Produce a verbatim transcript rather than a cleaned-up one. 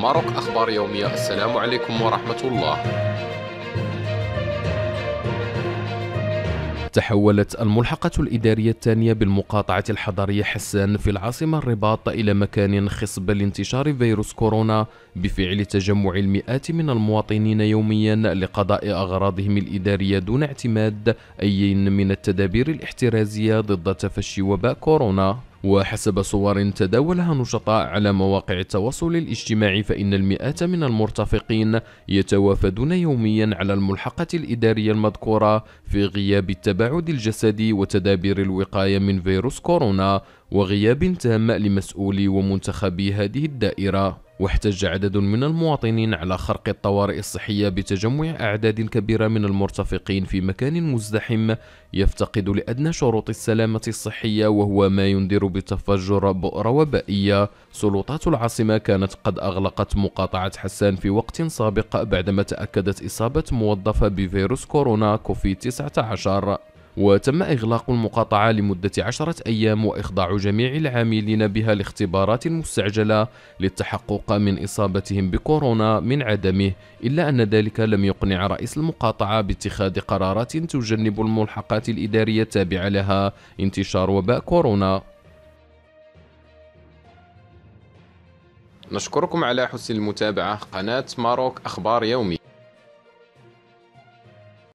ماروك أخبار يومية. السلام عليكم ورحمة الله. تحولت الملحقة الإدارية الثانية بالمقاطعة الحضرية حسان في العاصمة الرباط إلى مكان خصب لانتشار فيروس كورونا بفعل تجمع المئات من المواطنين يوميا لقضاء أغراضهم الإدارية دون اعتماد أي من التدابير الاحترازية ضد تفشي وباء كورونا. وحسب صور تداولها نشطاء على مواقع التواصل الاجتماعي، فإن المئات من المرتفقين يتوافدون يوميا على الملحقة الإدارية المذكورة في غياب التباعد الجسدي وتدابير الوقاية من فيروس كورونا، وغياب تام لمسؤولي ومنتخبي هذه الدائرة. واحتج عدد من المواطنين على خرق الطوارئ الصحية بتجمع أعداد كبيرة من المرتفقين في مكان مزدحم يفتقد لأدنى شروط السلامة الصحية، وهو ما ينذر بتفجر بؤرة وبائية. سلطات العاصمة كانت قد أغلقت مقاطعة حسان في وقت سابق بعدما تأكدت إصابة موظفة بفيروس كورونا كوفيد تسعة عشر، وتم إغلاق المقاطعة لمدة عشرة أيام وإخضاع جميع العاملين بها لاختبارات مستعجلة للتحقق من إصابتهم بكورونا من عدمه، إلا أن ذلك لم يقنع رئيس المقاطعة باتخاذ قرارات تجنب الملحقات الإدارية التابعة لها انتشار وباء كورونا. نشكركم على حسن المتابعة. قناة ماروك أخبار يومي.